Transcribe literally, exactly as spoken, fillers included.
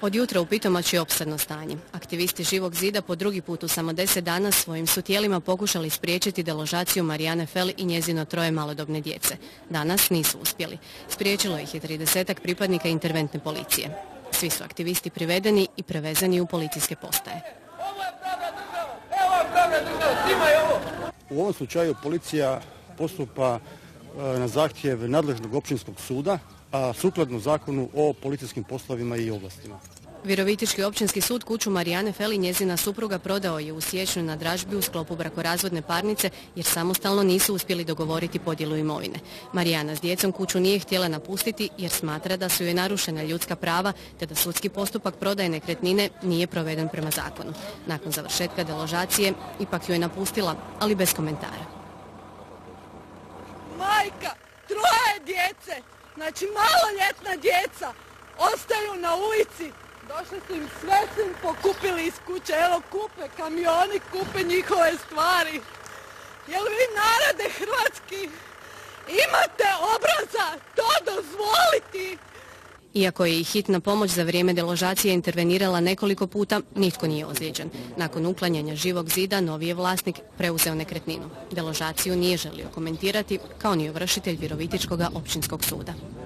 Od jutra u Pitomači je opsadno stanje. Aktivisti Živog zida po drugi put u samo deset dana svojim su tijelima pokušali spriječiti deložaciju Marijane Fel i njezino troje malodobne djece. Danas nisu uspjeli. Spriječilo ih je tridesetak pripadnika interventne policije. Svi su aktivisti privedeni i prevezani u policijske postaje. U ovom slučaju policija postupa na zahtjev nadležnog općinskog suda, a sukladno zakonu o policijskim poslovima i ovlastima. Virovitički općinski sud kuću Marijane Fel i njezina supruga prodao je u siječnju na dražbi u sklopu brakorazvodne parnice jer samostalno nisu uspjeli dogovoriti podjelu imovine. Marijana s djecom kuću nije htjela napustiti jer smatra da su joj narušena ljudska prava te da sudski postupak prodaje nekretnine nije proveden prema zakonu. Nakon završetka deložacije ipak ju je napustila, ali bez komentara. Majka, troje djece, znači maloljetna djeca, ostaju na ulici. Došli su im, sve su im pokupili iz kuće, evo kupe kamioni, kupe njihove stvari. Jel vi narode hrvatski imate obraza to dozvoliti? Iako je i hitna pomoć za vrijeme deložacije intervenirala nekoliko puta, nitko nije ozlijeđen. Nakon uklanjanja Živog zida, novi je vlasnik preuzeo nekretninu. Deložaciju nije želio komentirati, kao ni ovršitelj Virovitičkog općinskog suda.